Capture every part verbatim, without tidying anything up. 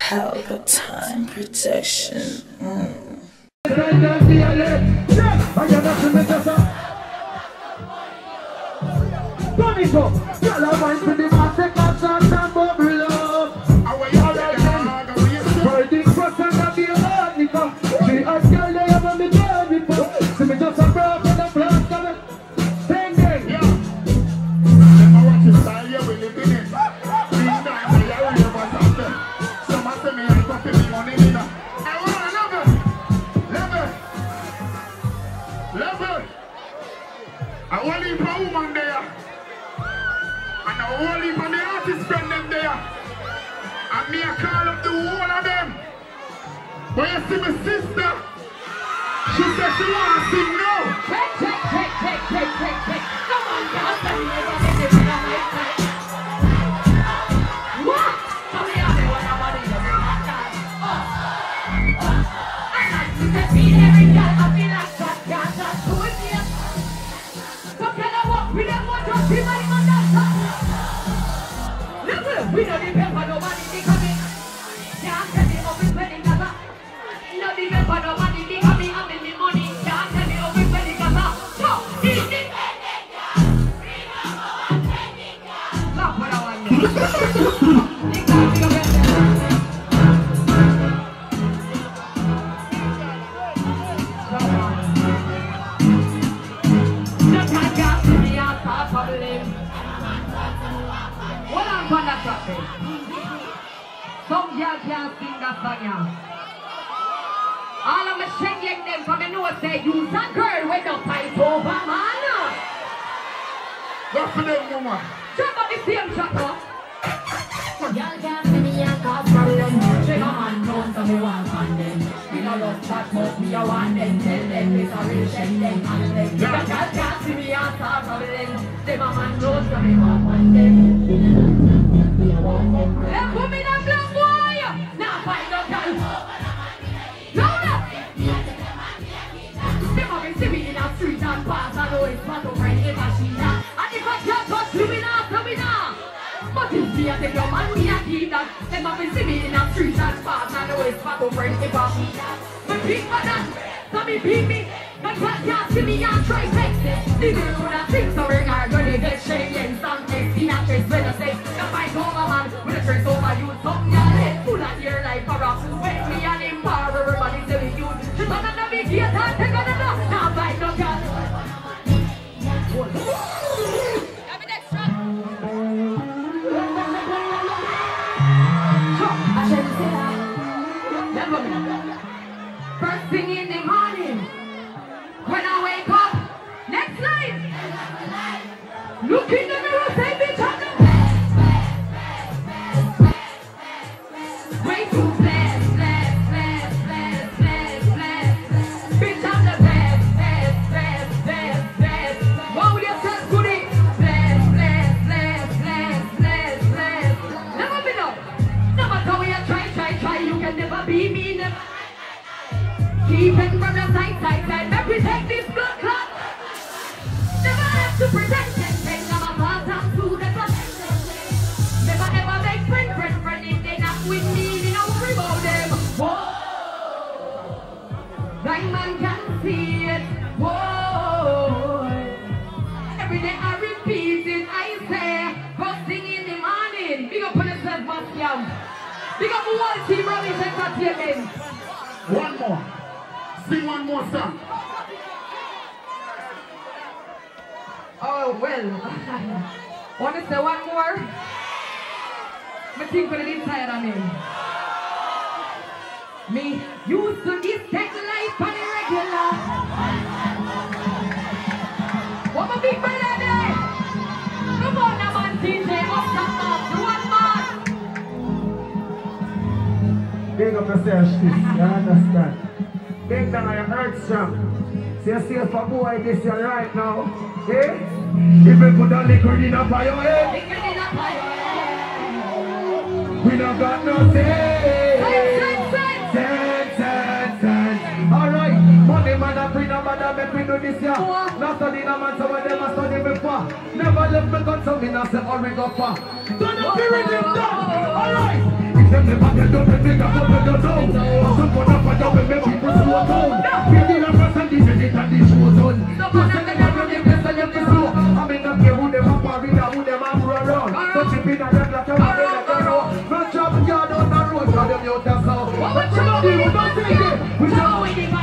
Palpatine protection. Mm. But you see my sister, she said she wanna sing no. Check, check, check, check, check, check, check. Come on, girl, tell me you're gonna get it on my side. What? Tell me how they want to body to bring that down. Oh, oh. I like to get beat every girl. I feel like that girl just do it here. So can I walk with them? What just be my man that top? Look, we don't depend on nobody because can't tell me how we spending that. No depend on nobody because me having the money. Can't tell me how we spending that. So, independent girl, freedom over pending girl. Laugh what I want to. Think I'll be a better. No time can't see me on top of the limb. Hold on for that track there. Some girl can't sing that song, yeah. All of my shake them from the north say, use a girl with no tight over, man. Go for them, woman. Jump on the same track, huh? Y'all can't see me and cause problem. She no man knows so me want on them. We no love that but me a want them. Tell them it's a real shame them and them. Y'all can't see me and cause problem. Them a man knows so me want on them. Hey, put me down, black boy! Now find out, girl. Louder! Them a be see me in a street and pass. I know it's not over in a sheet. And if I can't touch you, we not, so we not. But if me a take your man, we a keep that. Them a be see me in a street and pass. I know it's not over in a sheet. But big for that, so me beat me. But what can't see me and try text it. The girl would have think so ring are gonna get shady and some text in a trace when I say the fight over man with a trace over you. Something your head full of your life for us. When me and him bar everybody say we use. She's on the big gate and take on the door. Now fight no girl. Have me next shot. So, I should say that. Never me. First thing in the morning. When I wake up, next night, look in the mirror, say bitch I'm the best, best, best, best, way too blessed, blessed, blessed, blessed, blessed, blessed, bitch I'm the best, best, best, best, best, what would you say, goody? Blessed, blessed, blessed, blessed, blessed, blessed, never been up, no matter where you try, try, try, you can never be me, never. Keep it from the side, side, side. Let me take this blood clot. Never have to protect them. Take them apart and to the blood. Never ever make friend, friend, friend. If they not with me, they don't worry about them. Whoa. Blind man can see it. Whoa. Every day I repeat it. I say, first thing in the morning. Big up on yourself, Bastian. Big up on one team, Ravish Entertainment. One more. Sing one more song. Oh, well. Want to say one more? I think for the inside of me. Me used to this take life on the regular. What my big brother there? Come on, now, man, D J, what's up, do one man. Big up yourself, sis. You understand? Big down on your earth strong. So you see if a boy this year right now, eh? If we put a liquor in a fire, eh? Liquor in a fire, eh? We don't got no say. Sense, sense, sense, sense, sense. Alright, money man a bring a man make we do this year. Not studying a man so when them a study before. Never left me gun so me not say hurry go far. Don't have to read them down. Alright. them never get up and make a put on your toe. Some put up a job and make people slow down. We deal a first and this is it and this show done. First and the never make this and you be slow. I mean not care who them up or read who them up run around. So chip in and them like a man like a row. No job yard on the road for them out of sound. What you do? We don't take it. We don't win it.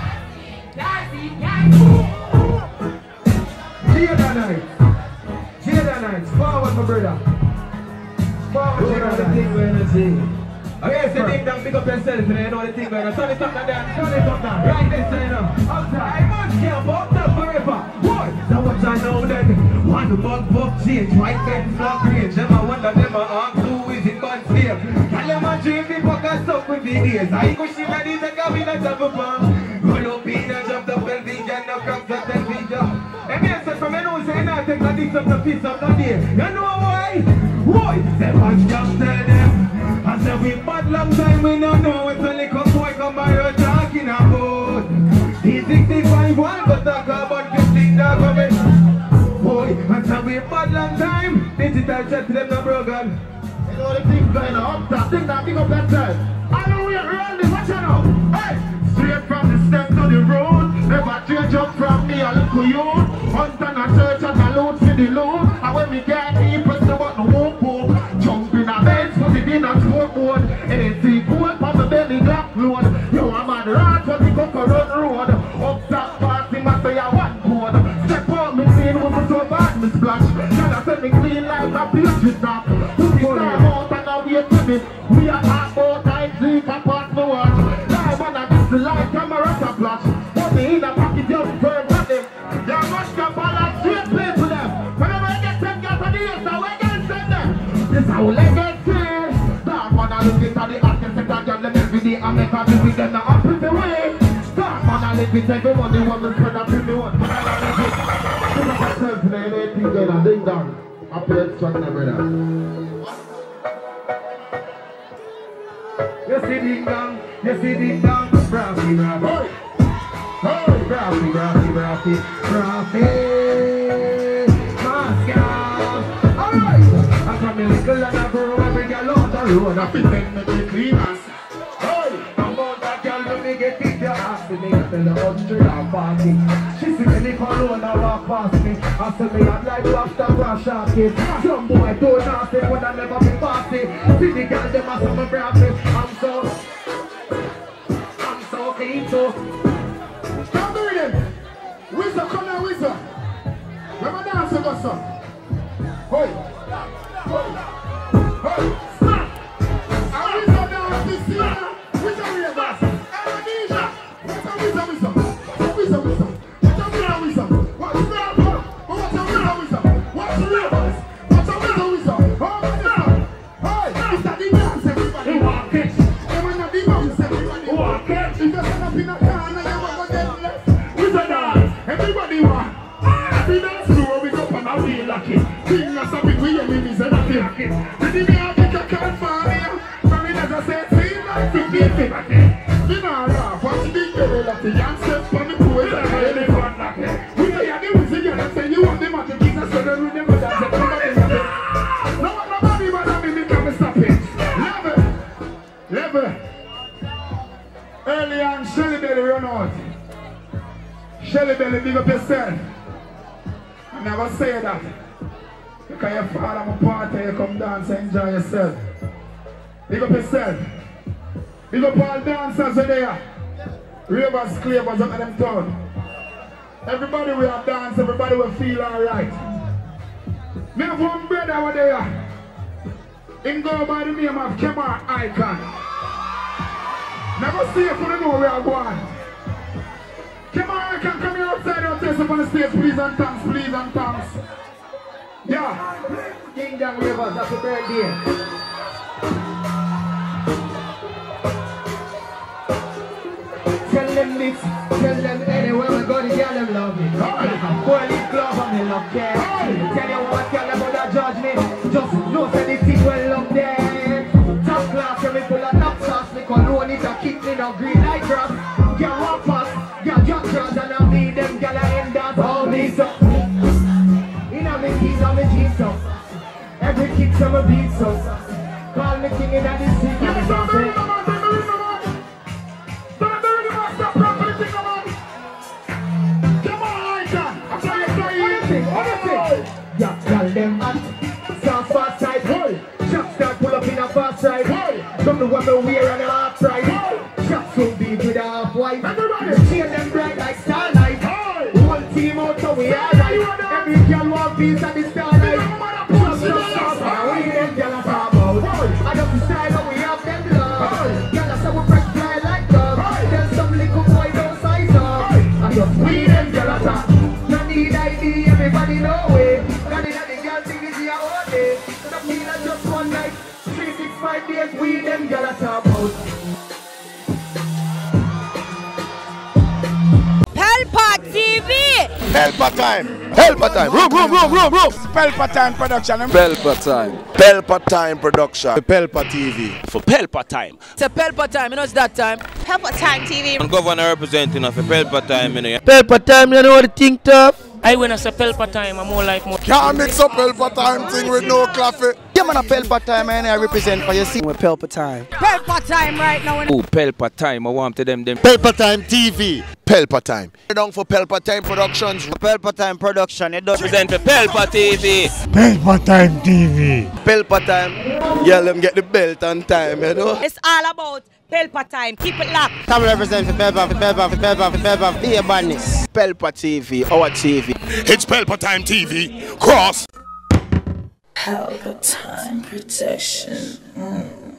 Jada Night. Jada Night. Forward my brother. Forward Jada Night. Okay, so think that pick up yourself and you know the thing going on. Turn it up and down, turn it up now. Right this way now. Outside. I must care about that forever. What? Now what I know then? One bug bug change, white men flock range. Them I wonder them I arm two is it bad slave. Tell them I dream me fuck and stuff with videos. I go she ready to come in and jump a bomb. Roll up in and jump the pelvic and no comes the television. And me say from me know say now take a dick up the piece of the day. You know why? Why? Them man just tell them. I said we bad long time, we don't know what's a little boy come by here talking about. The sixty-five one, but talk about fifteen dog of it. Boy, I said we bad long time, digital chat to them no broken. You know the thing going on up top, think that big up that time. I know we're around the watch now. Hey! Straight from the step to the road, never change up from me a little youth. Hunt and a search and a load for the load. And when we get me, press the button, won't pull. Jump in a bed, put it in a sport mode. Anything cool, pop the belly glass load. Yo, I'm on the road for the coconut road. Up top party, I say I want code. Step out, me clean, with me so bad, me splash. Tell I say me clean like a pastry top. Put the time out and I wait to me. We are talk about I sleep and pass the watch. Now man, I miss the light, camera to flash. Put me in a pocket, just firm at them. You must come balance, straight play to them. Whenever I get ten gas on the ears, now I can send them. This how I get it. Dark man, I look into the architect and give them every day. I make a visit them now up with the way. Dark man, I live with everyone, they want to spread up in the one. This is myself, and anything going on, ding dong. I play it strong, brother. You see ding dong, you see ding dong, brassy, brassy. Hey, brassy, brassy, brassy, brassy. Mascot. Alright. I come in little and I grow every girl on the road. I pretend to be cleaners. Hey, I'm on that girl when me get it. You ask me to tell the hundred and forty. She see me cologne and walk past me. I say me I'm like lobster brush off it. Some boy don't ask it when I never be party. See the girl them a some brassy. I'm so, I'm so clean so. Stop doing it! Wizard, come here, wizard! Let me dance with us, son. Hoi! Hoi! Hoi! Stop! A wizard dance this year! Wizard ravers! Amnesia! What's a wizard, wizard? Wizard, wizard! What's a wizard, wizard? What's a wizard, wizard? What's a wizard, wizard? What's a ravers? What's a wizard, wizard? Oh, wizard! Hoi! It's a the dance, everybody walk it! And when a the bounce, everybody walk it! If you stand up in a corner, you want to get left. Wizard dance! Everybody walk! We dance through, we go and I'll be lucky. King of something we enemies and I feel it. Did you make a call for me? For me, as I said, feel like fifty fifty. You know, laugh, what's the big girl like the young step for the pool? It's like an elephant like it. We say, I didn't see you and say, you want the magic king, so they remember that. So come on, stop it. No one, nobody, but I mean, me come and stop it. Level. Level. Early on, Shelly Belly run out. Shelly Belly, big up yourself. I never say that. Because your father my party, you come dance and enjoy yourself. Big up yourself. Big up all dancers are there. Ravers, clavers up in them town. Everybody will have dance, everybody will feel alright. Me have one brother over there. Him go by the name of Kemar Icon. Never see if you know where I'm going. Kemar Icon, come here outside and take up on the stage, please and thanks, please and thanks. Yeah. King Dong Ravers, that's a birthday. Tell them this, tell them anywhere we go, the girl them love me. Boy, this glove on me love care. Tell you what, tell them about judge me. Just know say the thing well up there. Top class, every full of top sauce. Me cologne it a kick me no green like grass. Girl walk past, girl jump cross, and I need them girl I end dance all these up. Inna me keys, on me jeans up. Every kick some a beat so. Call me king inna the city. fast side. Some the one that wear on the half side. Shot so big with a half white. See them bright like starlight. Whole team out so we are right. Every girl want piece of the starlight. Just just stop. We them girl a talk about. I just the style that we have them love. Girl a say we fresh fly like dog. Then some little boy don't size up. I just we them girl a talk. No need I D, everybody know it. Got it at the girl thing is your own day. Stop me not just one night. Three, six, five days, we them girl a talk about. Pelpa T V! Pelpa time! Pelpa time! Room, room, room, room, room! Pelpa Time Production. Pelpa time! Pelpa time production. Pelpa T V. For Pelpa time. It's a Pelpa time, you know it's that time. Pelpa Time T V. I'm governor representing of a Pelpa time, you know. Pelpa time, you know what the thing tough? I when I say Pelpa time, I'm more like more. Can't mix up Pelpa time thing with no coffee. Yeah, man, a Pelpa time, and I represent for you. See, we're Pelpa time. Pelpa Time right now. Oh, Pelpa time, I want to them them. Pelpa time T V. Pelpa time. Down for Pelpa time productions. Pelpa time production. It does Represent for Pelpa T V. Pelpa Time T V. Pelpa time. Yeah, let them get the belt on time, you know. It's all about Pelpa Time. Keep it locked. Come represent for Pelpa, for Pelpa, for Pelpa, for Pelpa, for the badness. Pelpa T V, our T V. It's Pelpa time T V. Cross. Pelpa Time Protection. Mm.